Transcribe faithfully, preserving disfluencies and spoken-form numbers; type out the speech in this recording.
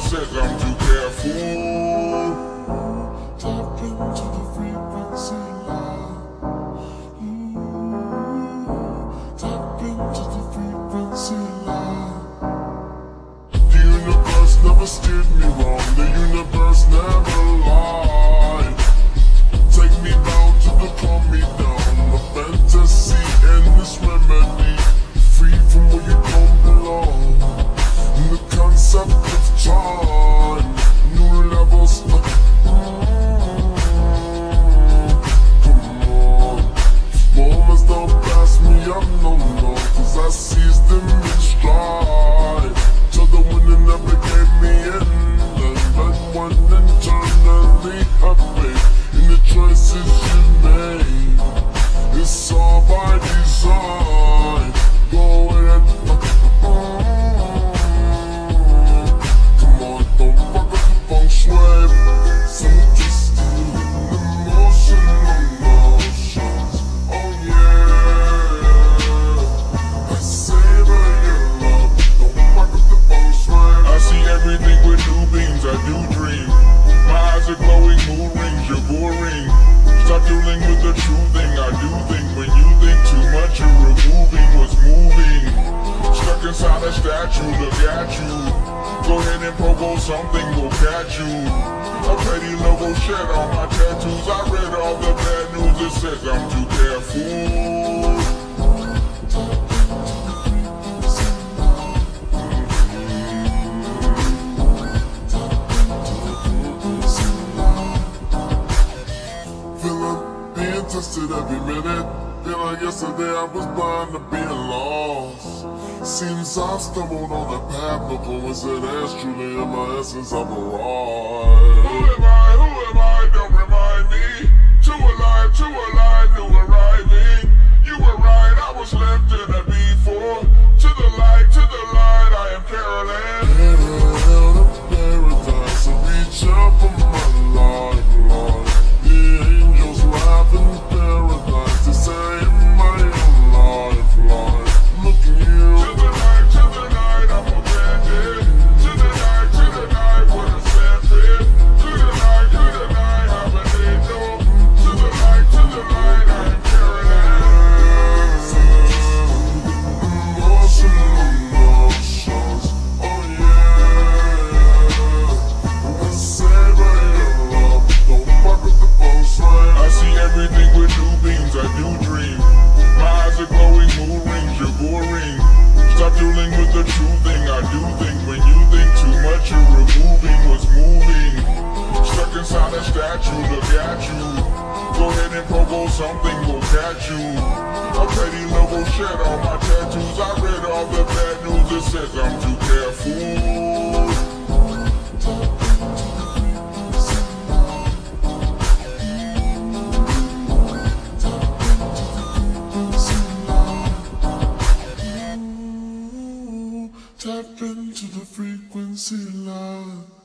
says I'm too careful. Tap into the frequency line. Ooh, tap into the frequency line. The universe never steered me wrong. The universe never lied. Take me down to the calm me down. The fantasy and this remedy. Free from where you don't belong. The concept of time. New levels. Uh, come on. Moments don't pass me up, no, no. Cause I seized them in stride. Till the winner never gave me in. And that one internally have faith in the choices you made. It's all by design. Go ahead. Uh, uh, come on, don't fuck up the feng shui. So just feel the motion, emotions. Oh yeah. I savor your love. Don't fuck up the feng shui. I see everything with new beams, I do dream. My eyes are glowing, mood rings, you're boring. Stop dealing with the true thing, I do think. When you think too much, you're removing what's moving. Stuck inside a statue, look at you. Go ahead and propose something, we'll catch you. A petty logo shed on my tattoos. I read all the bad news, it says I'm too careful. Feeling being tested every minute. Feel like yesterday I was blind to being lost. Seems I've stumbled on a path, no coincidence. Truly in my essence I'm a Who ride. am I? Who am I? Don't remind me. Too alive, too alive, new arriving. You were right, I was left in a B four. To the light, to the light, I am Carolyn. Parallel to paradise, I reach out for my lifeline. The angels laugh in paradise, they say in my own lifeline. Look at To you. the night, to the night, I'm abandoned. To the night, to the night, what a sad fit. To the night, to the night, I'm an angel. To the light, to the light, I am Carolyn. Emotion, emotions, oh yeah. I savor your love, don't fuck with the feng shui. I see everything with new beams, I do dream. My eyes are glowing, mood rings, you're boring. Stop dealing with the true thing, I do think. When you think too much, you're removing what's moving. Stuck inside a statue, look at you. Go ahead and propose something, we'll catch you. A petty logo shed on my tattoos. I read all the bad news, it says I'm too careful. Tap into the frequency line.